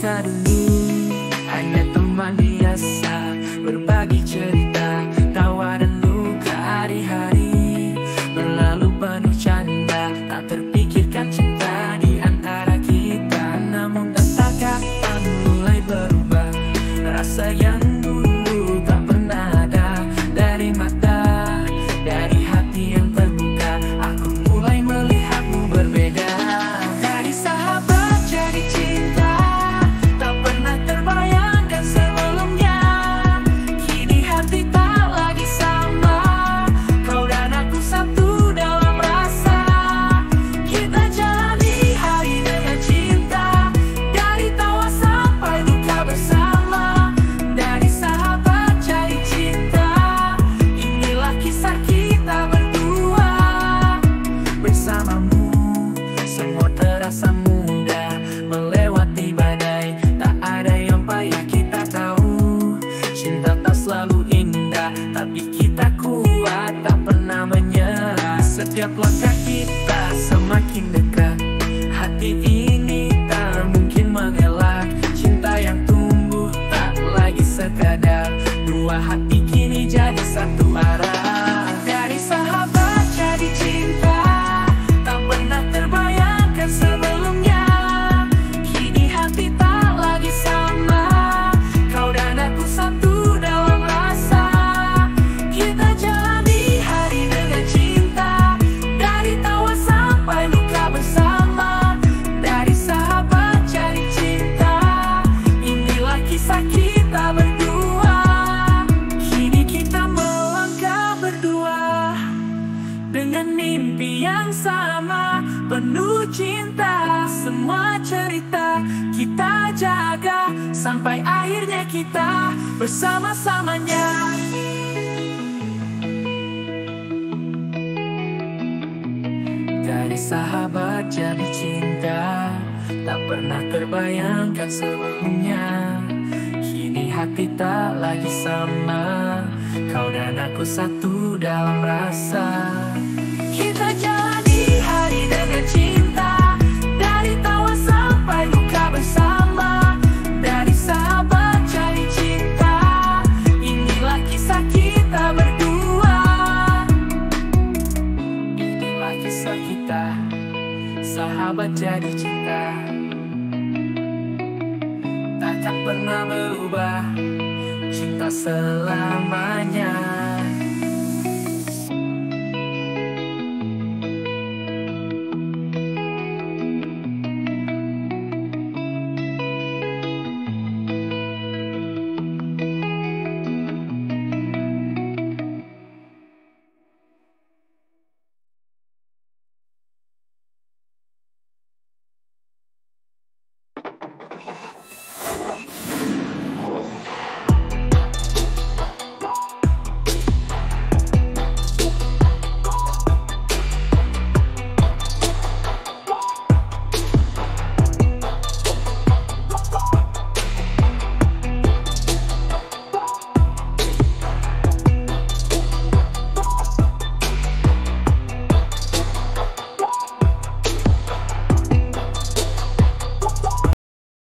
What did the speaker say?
kita dulu hanya teman biasa, berbagi cerita, tawa dan luka. Hari-hari berlalu penuh canda, tak terpikirkan cinta di antara kita. Namun entah kapan mulai berubah, rasa yang dulu tak pernah ada. Dari mata, dari hati yang terbuka, aku mulai melihatmu berbeda. Dari sahabat jadi cinta, tak pernah terbayangkan sebelumnya. Kini hati tak lagi sama, kau dan aku satu dalam rasa. Kita jalani hari dengan cinta, dari tawa sampai luka bersama. Dari sahabat jadi cinta, inilah kisah kita berdua. Bersamamu semua terasa mudah, melewati badai, tak ada yang payah. Kita tahu cinta tak selalu indah, tapi kita kuat, tak pernah menyerah. Setiap langkah kita semakin dekat, hati ini tak mungkin mengelak. Cinta yang tumbuh tak lagi sekadar dua hati, kini jadi satu arah. Dari sahabat jadi cinta, tak pernah terbayangkan sebelumnya. Kini hati tak lagi sama, kau dan aku satu dalam rasa. Kita jalani hari dengan cinta, dari tawa sampai luka bersama. Dari sahabat jadi cinta, inilah kisah kita berdua. Kini kita melangkah berdua dengan mimpi yang sama, penuh cinta. Semua cerita kita jaga, sampai akhirnya kita bersama-samanya. Dari sahabat jadi cinta, tak pernah terbayangkan sebelumnya. Kini hati tak lagi sama, kau dan aku satu dalam rasa. Kita jalani hari dengan cinta, dari tawa sampai luka bersama. Dari sahabat jadi cinta, inilah kisah kita berdua. Inilah kisah kita, sahabat jadi cinta, takkan pernah berubah, cinta selamanya.